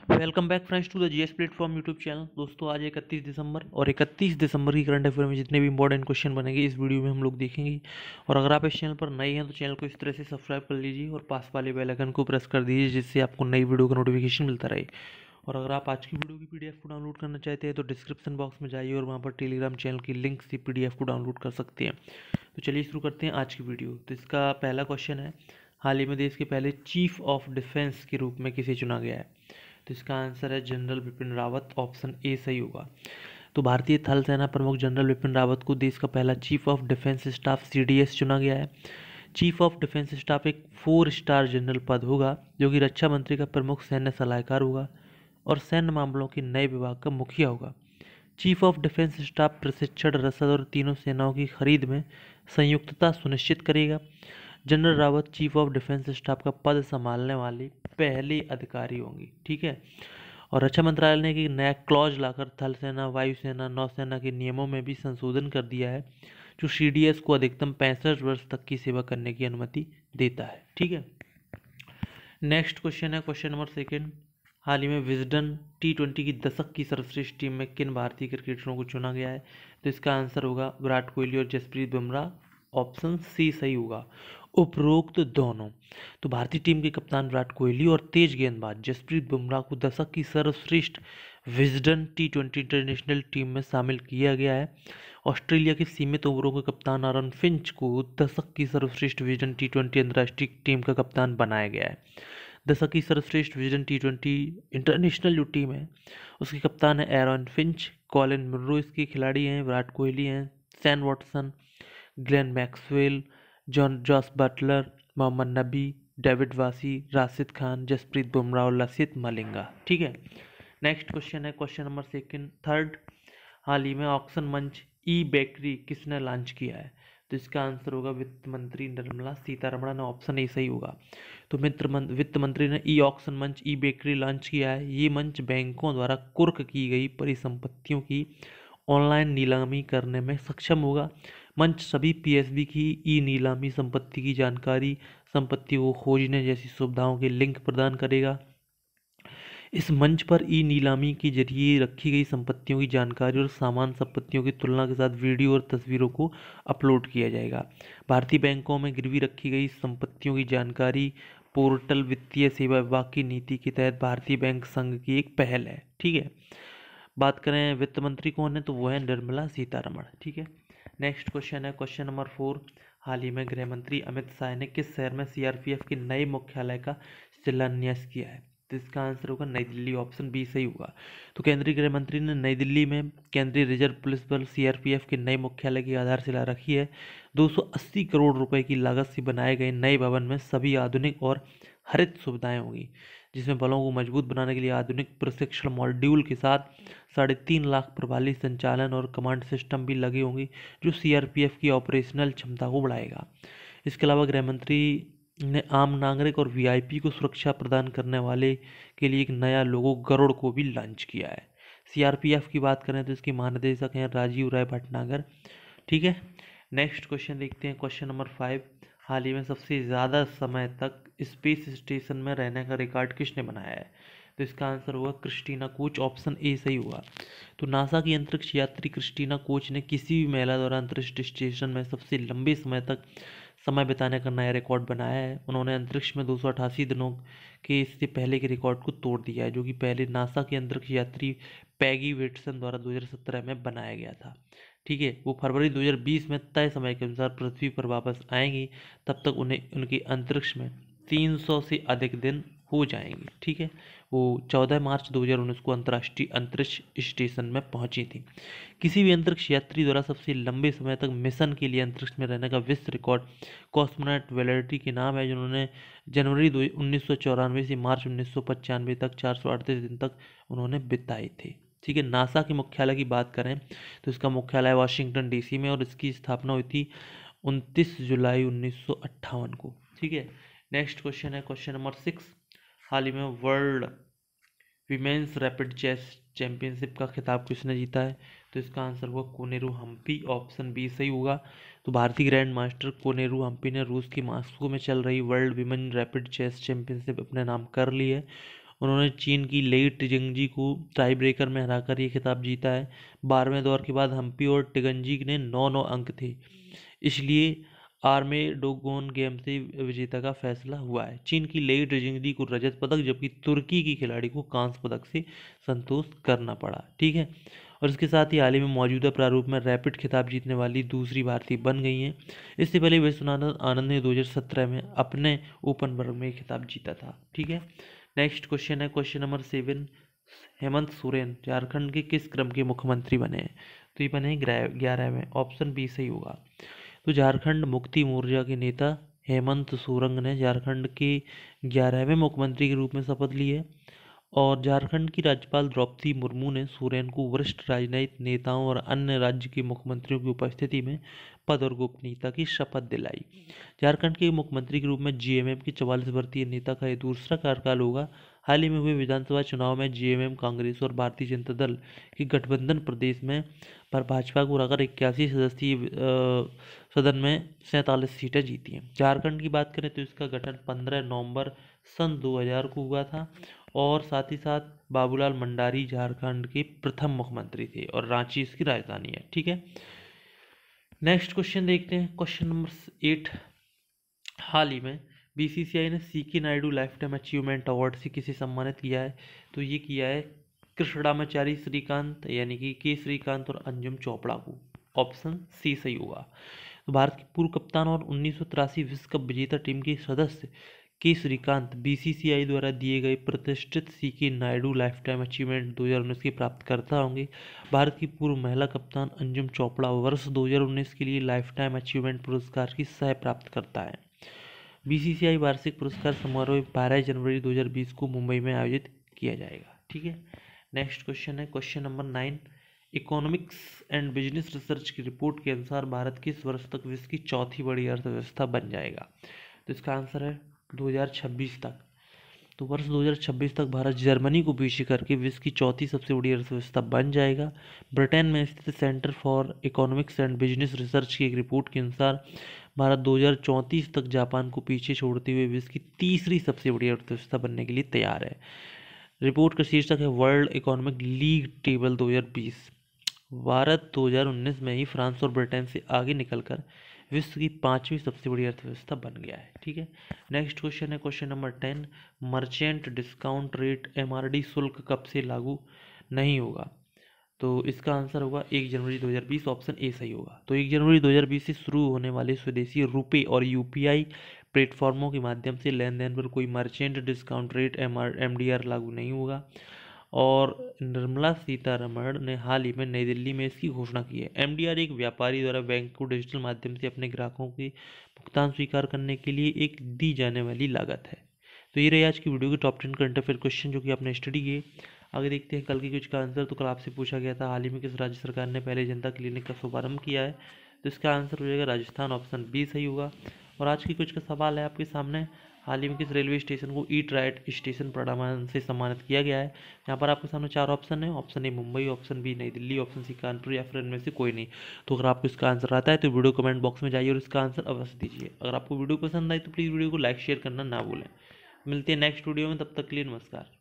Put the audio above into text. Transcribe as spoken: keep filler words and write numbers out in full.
Welcome back friends to the GS platform YouTube channel. दोस्तों आज इकतीस दिसंबर और इकतीस दिसंबर की करंट अफेयर में जितने भी इंपॉर्टेंट क्वेश्चन बनेंगे इस वीडियो में हम लोग देखेंगे। और अगर आप इस चैनल पर नए हैं तो चैनल को इस तरह से सब्सक्राइब कर लीजिए और पास वाले बेल आइकन को प्रेस कर दीजिए जिससे आपको नई वीडियो का नोटिफिकेशन मिलता रहे। और अगर आप आज की वीडियो की पीडीएफ को डाउनलोड करना चाहते हैं तो डिस्क्रिप्शन बॉक्स में जाइए और वहाँ पर टेलीग्राम चैनल की लिंक से पीडीएफ को डाउनलोड कर सकते हैं। तो चलिए शुरू करते हैं आज की वीडियो। तो इसका पहला क्वेश्चन है, हाल ही में देश के पहले चीफ ऑफ डिफेंस के रूप में किसे चुना गया है? तो इसका आंसर है general Bipin Rawat. Option A सही होगा। तो भारतीय थल सेना प्रमुख जनरल बिपिन रावत को देश का पहला chief of defence staff CDS चुना गया है। चीफ ऑफ डिफेंस स्टाफ एक फोर स्टार जनरल पद होगा जो कि रक्षा मंत्री का प्रमुख सैन्य सलाहकार होगा और सैन्य मामलों के नए विभाग का मुखिया होगा। चीफ ऑफ डिफेंस स्टाफ प्रशिक्षण, रसद और तीनों सेनाओं की खरीद में संयुक्तता सुनिश्चित करेगा। General Rawat chief of defence staff का पद संभालने वाले पहले अधिकारी होंगे। ठीक है। और रक्षा मंत्रालय ने एक नया क्लॉज लाकर थल सेना, वायुसेना, नौसेना के नियमों में भी संशोधन कर दिया है जो सीडीएस को अधिकतम पैंसठ वर्ष तक की सेवा करने की अनुमति देता है। ठीक है। नेक्स्ट क्वेश्चन है क्वेश्चन नंबर सेकंड, हाल ही में विजडन टी ट्वेंटी की दशक की सर्वश्रेष्ठ टीम में किन भारतीय क्रिकेटरों को चुना गया है? तो इसका आंसर होगा विराट कोहली और जसप्रीत बुमराह। ऑप्शन सी सही होगा। उपरोक्त दोनों। तो भारतीय टीम के कप्तान विराट कोहली और तेज गेंदबाज जसप्रीत बुमराह को दशक की सर्वश्रेष्ठ Wisden T twenty international team में शामिल किया गया है। ऑस्ट्रेलिया के सीमित ओवरों के कप्तान आरन फिंच को दशक की सर्वश्रेष्ठ विजडन टी ट्वेंटी अंतर्राष्ट्रीय टीम का कप्तान बनाया गया है। दशक की सर्वश्रेष्ठ विजडन टी ट्वेंटी इंटरनेशनल जो टीम है उसके कप्तान है एरन फिंच। कॉलिन मुनरो इसके खिलाड़ी हैं। विराट कोहली हैं, Shane Watson, Glenn Maxwell, John Jos Buttler, Mohammad Nabi, David वासी, राशिद खान, जसप्रीत बुमराह और लसित मलिंगा। ठीक है। नेक्स्ट क्वेश्चन है क्वेश्चन नंबर सेकंड थर्ड, हाल ही में ऑक्शन मंच ई बेकरी किसने लॉन्च किया है? तो इसका आंसर होगा वित्त मंत्री निर्मला सीतारमण। ऑप्शन ए सही होगा। तो मित्र वित्त मंत्री ने ई ऑक्शन मंच ई बेकरी लॉन्च किया है। ये मंच बैंकों द्वारा कुर्क की गई परिसंपत्तियों की ऑनलाइन नीलामी करने में सक्षम होगा। मंच सभी पीएसबी की ई नीलामी, संपत्ति की जानकारी, संपत्ति को खोजने जैसी सुविधाओं के लिंक प्रदान करेगा। इस मंच पर ई नीलामी के जरिए रखी गई संपत्तियों की जानकारी और सामान संपत्तियों की तुलना के साथ वीडियो और तस्वीरों को अपलोड किया जाएगा। भारतीय बैंकों में गिरवी रखी गई संपत्तियों की जानकारी पोर्टल वित्तीय सेवा विभाग की नीति के तहत भारतीय बैंक संघ की एक पहल है। ठीक है। बात करें वित्त मंत्री कौन है तो वो है निर्मला सीतारमण। ठीक है। नेक्स्ट क्वेश्चन है क्वेश्चन नंबर फोर, हाल ही में गृह मंत्री अमित शाह ने किस शहर में सीआरपीएफ के नए मुख्यालय का शिलान्यास किया है? तो इसका आंसर होगा नई दिल्ली। ऑप्शन बी सही होगा। तो केंद्रीय गृह मंत्री ने नई दिल्ली में केंद्रीय रिजर्व पुलिस बल सीआरपीएफ के नए मुख्यालय की आधारशिला रखी है। दो सौ अस्सी करोड़ रुपए की लागत से बनाए गए नए भवन में सभी आधुनिक और हरित सुविधाएं होंगी, जिसमें बलों को मजबूत बनाने के लिए आधुनिक प्रशिक्षण मॉड्यूल के साथ साढ़े तीन लाख प्रभावी संचालन और कमांड सिस्टम भी लगे होंगे जो सीआरपीएफ की ऑपरेशनल क्षमता को बढ़ाएगा। इसके अलावा गृह मंत्री ने आम नागरिक और वीआईपी को सुरक्षा प्रदान करने वाले के लिए एक नया लोगो गरुड़ को भी लॉन्च किया है। सीआरपीएफ की बात करें तो इसके महानिदेशक हैं राजीव राय भटनागर। ठीक है। नेक्स्ट क्वेश्चन देखते हैं क्वेश्चन नंबर फाइव, हाल ही में सबसे ज़्यादा समय तक स्पेस स्टेशन में रहने का रिकॉर्ड किसने बनाया है? तो इसका आंसर होगा क्रिस्टीना कोच। ऑप्शन ए सही होगा। तो नासा की अंतरिक्ष यात्री क्रिस्टीना कोच ने किसी भी महिला द्वारा अंतरिक्ष स्टेशन में सबसे लंबे समय तक समय बिताने का नया रिकॉर्ड बनाया है। उन्होंने अंतरिक्ष में दो सौ अठासी दिनों के इससे पहले के रिकॉर्ड को तोड़ दिया है जो कि पहले नासा के अंतरिक्ष यात्री पैगी वेटसन द्वारा दो हज़ार सत्रह में बनाया गया था। ठीक है। वो फरवरी दो हज़ार बीस में तय समय के अनुसार पृथ्वी पर वापस आएंगी, तब तक उन्हें उनके अंतरिक्ष में तीन सौ से अधिक दिन हो जाएंगे। ठीक है। वो चौदह मार्च दो हज़ार उन्नीस को अंतर्राष्ट्रीय अंतरिक्ष स्टेशन में पहुंची थी। किसी भी अंतरिक्ष यात्री द्वारा सबसे लंबे समय तक मिशन के लिए अंतरिक्ष में रहने का विश्व रिकॉर्ड कॉस्मोनॉट वेलेरिटी के नाम है, जिन्होंने जनवरी उन्नीस सौ चौरानवे से मार्च उन्नीस सौ पचानवे तक चार सौ अड़तीस दिन तक उन्होंने बिताए थे। ठीक है। नासा के मुख्यालय की बात करें तो इसका मुख्यालय वाशिंगटन डीसी में और इसकी स्थापना हुई थी उनतीस जुलाई उन्नीस सौ अट्ठावन को। ठीक है। नेक्स्ट क्वेश्चन है क्वेश्चन नंबर सिक्स, हाल ही में world women's rapid chess championship का खिताब किसने जीता है? तो इसका आंसर हुआ कोनेरू हम्पी। ऑप्शन बी सही होगा। तो भारतीय ग्रैंड मास्टर कोनेरू हम्पी ने रूस की मॉस्को में चल रही world women rapid chess championship अपने नाम कर ली है उन्होंने चीन की लेई टिगंजी को टाई ब्रेकर में हराकर ये खिताब जीता है। बारहवें दौर के बाद हम्पी और टिगंजी ने नौ नौ अंक थे, इसलिए आर्मेडोगोन गेम से विजेता का फैसला हुआ है। चीन की लेई टिगंजी को रजत पदक जबकि तुर्की की खिलाड़ी को कांस्य पदक से संतोष करना पड़ा। ठीक है, और इसके साथ ही हाल ही में मौजूदा प्रारूप में रैपिड खिताब जीतने वाली दूसरी भारतीय बन गई हैं। इससे पहले विश्वनाथन आनंद ने दो हज़ार सत्रह में अपने ओपन वर्ग में खिताब जीता था। ठीक है, नेक्स्ट क्वेश्चन है question number seven. Hemant Soren Jharkhand के किस क्रम के मुख्यमंत्री बने हैं? तो ये बने ग्यारहवें, ऑप्शन बी सही होगा। तो झारखंड मुक्ति मोर्चा के नेता हेमंत सोरेन ने झारखंड के ग्यारहवें मुख्यमंत्री के रूप में शपथ ली है और झारखंड की राज्यपाल द्रौपदी मुर्मू ने सोरेन को वरिष्ठ राजनीतिक नेताओं और अन्य राज्य के मुख्यमंत्रियों की उपस्थिति में पद और गोपनीयता की शपथ दिलाई। झारखंड के मुख्यमंत्री के रूप में जीएमएम के चवालीस वर्षीय नेता का यह दूसरा कार्यकाल होगा। हाल ही में हुए विधानसभा चुनाव में जीएमएम कांग्रेस और भारतीय जनता दल के गठबंधन प्रदेश में पर भाजपा को हराकर इक्यासी सदस्यीय सदन में सैंतालीस सीटें जीती हैं। झारखंड की बात करें तो इसका गठन पंद्रह नवंबर सन दो हज़ार को हुआ था और साथ ही साथ बाबूलाल मंडारी झारखंड के प्रथम मुख्यमंत्री थे और रांची इसकी राजधानी है। ठीक है, नेक्स्ट क्वेश्चन देखते हैं क्वेश्चन नंबर एट। हाल ही में बीसीसीआई ने CK Naidu lifetime achievement award से किसे सम्मानित किया है? तो ये किया है कृष्णामाचारी श्रीकांत यानी कि के श्रीकांत और अंजुम चोपड़ा को। ऑप्शन सी सही होगा। तो भारत के पूर्व कप्तान और उन्नीस सौ तिरासी विश्व कप विजेता टीम के सदस्य के श्रीकांत बीसीसीआई द्वारा दिए गए प्रतिष्ठित CK Naidu lifetime achievement दो हज़ार उन्नीस के प्राप्तकर्ता होंगे। भारत की पूर्व महिला कप्तान अंजुम चोपड़ा वर्ष दो हज़ार उन्नीस के लिए लाइफ टाइम अचीवमेंट पुरस्कार की सह प्राप्तकर्ता है। बीसीसीआई वार्षिक पुरस्कार समारोह बारह जनवरी दो हज़ार बीस को मुंबई में आयोजित किया जाएगा। ठीक है, नेक्स्ट क्वेश्चन है question number nine. Economics and business research की रिपोर्ट के अनुसार भारत किस वर्ष तक विश्व की चौथी बड़ी अर्थव्यवस्था बन जाएगा? तो इसका आंसर है दो हज़ार छब्बीस तक। तो वर्ष दो हज़ार छब्बीस तक भारत जर्मनी को पीछे करके विश्व की चौथी सबसे बड़ी अर्थव्यवस्था बन जाएगा। ब्रिटेन में स्थित centre for economics and business research की एक रिपोर्ट के अनुसार भारत दो हज़ार चौंतीस तक जापान को पीछे छोड़ते हुए विश्व की तीसरी सबसे बड़ी अर्थव्यवस्था बनने के लिए तैयार है। रिपोर्ट का शीर्षक है वर्ल्ड इकोनॉमिक लीग टेबल दो हज़ार बीस। भारत दो हज़ार उन्नीस में ही फ्रांस और ब्रिटेन से आगे निकलकर विश्व की पांचवी सबसे बड़ी अर्थव्यवस्था बन गया है। ठीक है, नेक्स्ट क्वेश्चन है question number ten. Merchant discount rate MRD शुल्क कब से लागू नहीं होगा? तो इसका आंसर होगा एक जनवरी दो हज़ार बीस, ऑप्शन ए सही होगा। तो एक जनवरी दो हज़ार बीस से शुरू होने वाले स्वदेशी रुपए और यूपीआई प्लेटफॉर्मों के माध्यम से लेन देन पर कोई merchant discount rate M R M D R लागू नहीं होगा। और निर्मला सीतारमण ने हाल ही में नई दिल्ली में इसकी घोषणा की है। एमडीआर एक व्यापारी द्वारा बैंक को डिजिटल माध्यम से अपने ग्राहकों के भुगतान स्वीकार करने के लिए एक दी जाने वाली लागत है। तो ये रही आज की वीडियो के top ten current affair question जो कि आपने स्टडी किए। आगे देखते हैं कल की कुछ का आंसर। तो कल आपसे पूछा गया था हाल ही में किस राज्य सरकार ने पहले जनता क्लिनिक का शुभारंभ किया है? तो इसका आंसर हो जाएगा राजस्थान, ऑप्शन बी सही होगा। और आज की कुछ का सवाल है आपके सामने, हाल ही में किस रेलवे स्टेशन को ईट राइट स्टेशन प्रमाण से सम्मानित किया गया है? यहाँ पर आपके सामने चार ऑप्शन है, option A Mumbai, option B New Delhi, option C Kanpur या फिर इनमें से कोई नहीं। तो अगर आपको इसका आंसर आता है तो वीडियो कमेंट बॉक्स में जाइए और इसका आंसर अवश्य दीजिए। अगर आपको वीडियो पसंद आई तो प्लीज़ वीडियो को लाइक शेयर करना ना भूलें। मिलते हैं नेक्स्ट वीडियो में, तब तक के लिए नमस्कार।